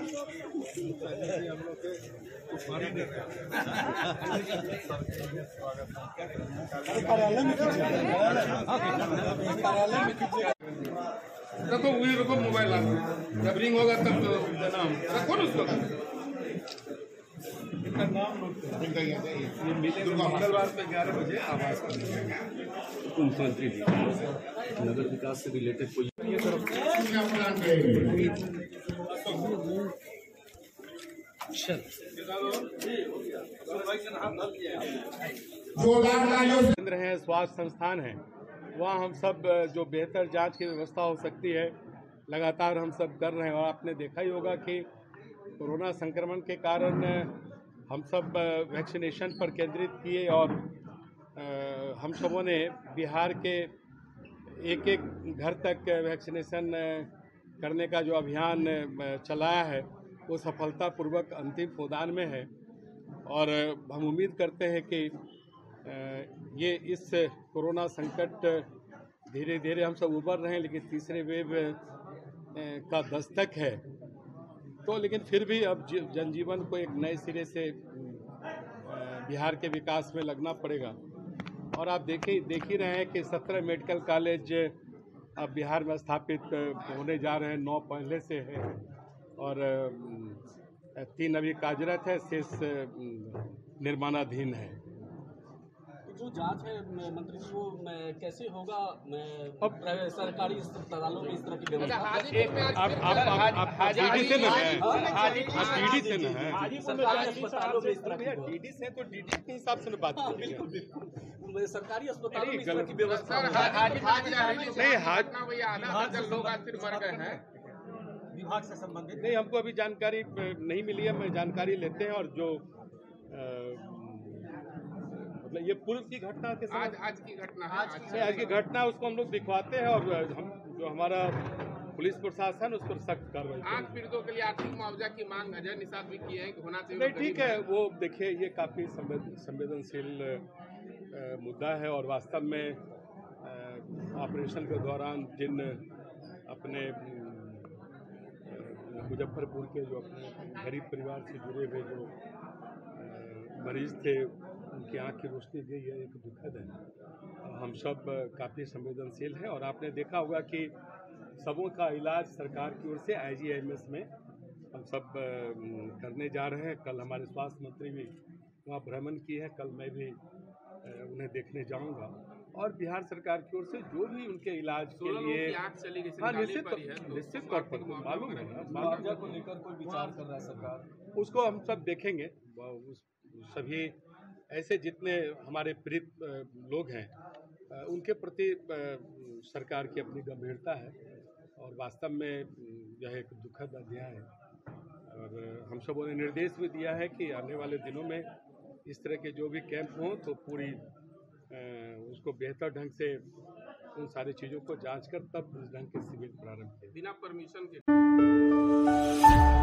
हम लोग के रखो वही रखो मोबाइल जब रिंग होगा तब नाम रखो ना उसको नाम नोट करो। मंगलवार पे 11 बजे आवास मुख्यमंत्री जी नगर विकास से रिलेटेड कोई केंद्र हैं, स्वास्थ्य संस्थान हैं, वहाँ हम सब जो बेहतर जांच की व्यवस्था हो सकती है लगातार हम सब कर रहे हैं। और आपने देखा ही होगा कि कोरोना संक्रमण के कारण हम सब वैक्सीनेशन पर केंद्रित किए और हम सबों ने बिहार के एक एक घर तक वैक्सीनेशन करने का जो अभियान चलाया है वो सफलतापूर्वक अंतिम गोदान में है। और हम उम्मीद करते हैं कि ये इस कोरोना संकट धीरे धीरे हम सब उबर रहे हैं, लेकिन तीसरे वेव का दस्तक है तो लेकिन फिर भी अब जनजीवन को एक नए सिरे से बिहार के विकास में लगना पड़ेगा। और आप देख ही रहे हैं कि 17 मेडिकल कॉलेज अब बिहार में स्थापित होने जा रहे हैं, 9 पहले से है और 3 अभी कार्यरत है, शेष निर्माणाधीन है। जो जांच है मंत्री जी वो कैसे होगा? अब सरकारी अस्पतालों में इस तरह की व्यवस्था आप डीडी से न है, आप डीडी से न है, सरकारी अस्पतालों में इस तरह की डीडी से तो डीडी के हिसाब से बात करेंगे। सरकारी अस्पतालों में इस तरह की व्यवस्था नहीं लोग आज फिर मर गए हैं विभाग से संबंधित नहीं, हमको अभी जानकारी नहीं मिली है। मैं जानकारी लेते हैं और जो मतलब ये पूर्व की घटना के साथ आज की घटना आज की घटना उसको हम लोग दिखवाते हैं और हम जो हमारा पुलिस प्रशासन उस पर सख्त कार्रवाई। 8 पीड़ितों के लिए आर्थिक मुआवजा की मांग अजय निषाद भी की है कि होना चाहिए। नहीं, ठीक है, वो देखिए ये काफी संवेदनशील मुद्दा है और वास्तव में ऑपरेशन के दौरान जिन अपने मुजफ्फरपुर के जो अपने गरीब परिवार से जुड़े हुए जो मरीज थे उनकी आँख की रोशनी गई है, एक दुखद है। हम सब काफ़ी संवेदनशील हैं और आपने देखा होगा कि सबों का इलाज सरकार की ओर से IGIMS में हम सब करने जा रहे हैं। कल हमारे स्वास्थ्य मंत्री भी वहाँ भ्रमण की है, कल मैं भी उन्हें देखने जाऊंगा और बिहार सरकार की ओर से जो भी उनके इलाज के लिए निश्चित तौर पर मालूम है मुआवजा को लेकर कोई विचार कर रहा है सरकार, उसको हम सब देखेंगे। सभी ऐसे जितने हमारे पीड़ित लोग हैं उनके प्रति सरकार की अपनी गंभीरता है और वास्तव में यह एक दुखद अध्याय है। और हम सबों ने निर्देश भी दिया है कि आने वाले दिनों में इस तरह के जो भी कैंप हों तो पूरी उसको बेहतर ढंग से उन सारी चीज़ों को जांच कर तब इस ढंग के शिविर प्रारंभ किए बिना परमिशन के।